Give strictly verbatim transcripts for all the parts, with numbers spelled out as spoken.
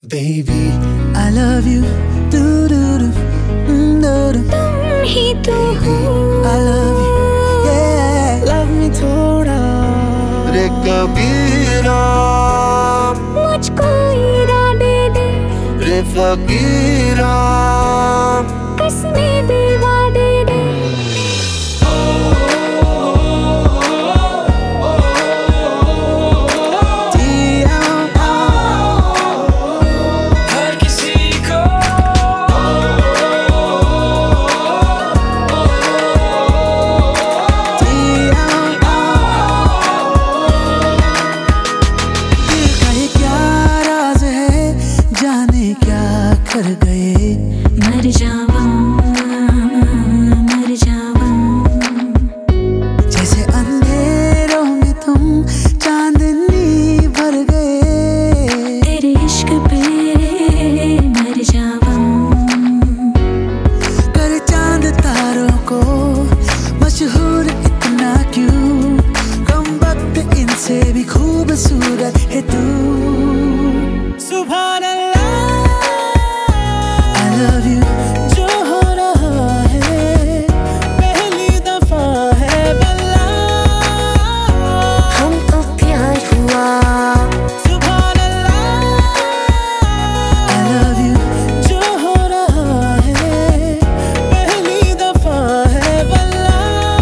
Baby, I love you. Do do do, do do. तुम ही तो हो. I love you. Yeah, love me थोड़ा. रे कबीरा, मुझको इरादे दे. रे फकीरा, कसमें दे वादे दे. कर गए मर जावा, मर जावा. जैसे अंधेरों में तुम चांदनी भर गए. तेरे इश्क पे मर जावा. कर चांद तारों को मशहूर इतना क्यों? कम वक्त इनसे भी खूबसूरत है तू. सुभान अल्लाह. love you. जो हो रहा है पहली दफा है वल्ला. हमको प्यार हुआ. सुभान अल्लाह. I love you. जो हो रहा है पहली दफा है वल्ला.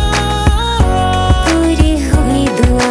पूरी हुई दुआ.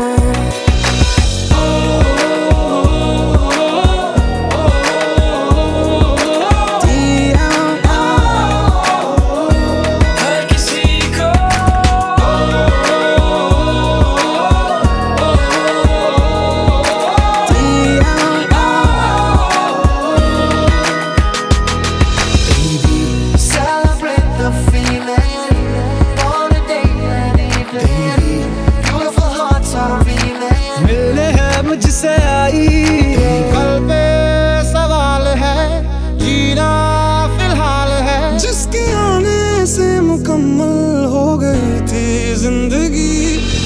मुझसे आई कल पे सवाल है, जीना फिलहाल है. जिसके आने से मुकम्मल हो गई थी जिंदगी.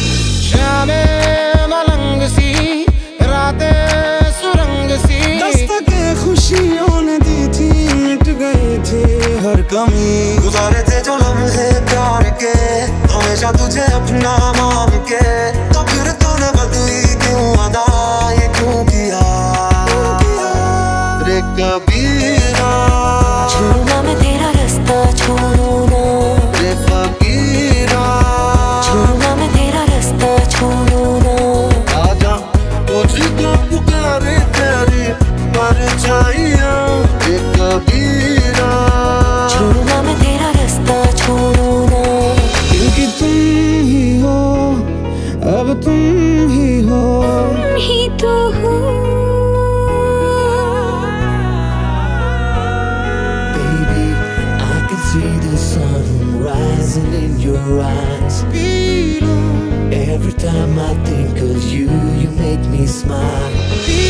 शामें मलंग सी, रातें सुरंग सी. दस्तकें खुशियों ने दी थी, मिट गई थी हर कमी. गुजारे थे जो लम्हे प्यार के, हमेशा तुझे अपना मान के. तो फिर तूने बदली क्यों अदा, ये क्यों किया? रे कबीरा, छोड़ू ना मैं तेरा रास्ता, छोड़ू ना. रे फकीरा, छोड़ू ना मैं तेरा रास्ता, छोड़ू ना. आजा तुझको पुकारे तेरी परछाइयां. रे कबीरा, छोड़ू ना मैं तेरा रास्ता, छोड़ू ना. क्योंकि तुम ही हो, अब तुम ही हो. तुम ही तो हो. Baby, I can see the sun rising in your eyes. Every time I think of you, you make me smile.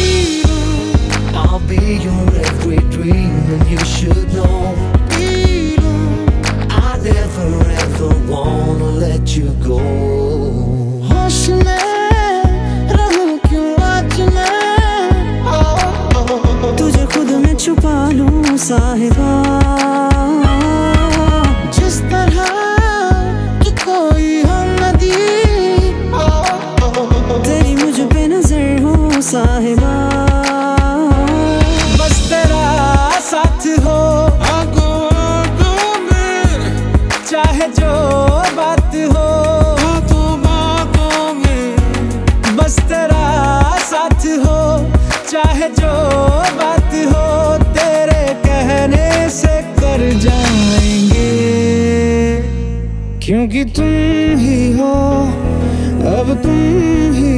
I'll be your every dream, and you should know I never ever wanna let you go. होश में रहूं क्यों आज मैं, तुझे खुद में छुपा लूं साहिबा. जिस तरह कि कोई हम नदी, तेरी मुझ पे नजर हो साहिबा. बस तेरा साथ हो आगो आगो में, चाहे जो बात हो बातों बातों में. बस तेरा साथ हो, चाहे जो बात हो, तेरे कहने से कर जाएंगे. क्योंकि तुम ही हो, अब तुम ही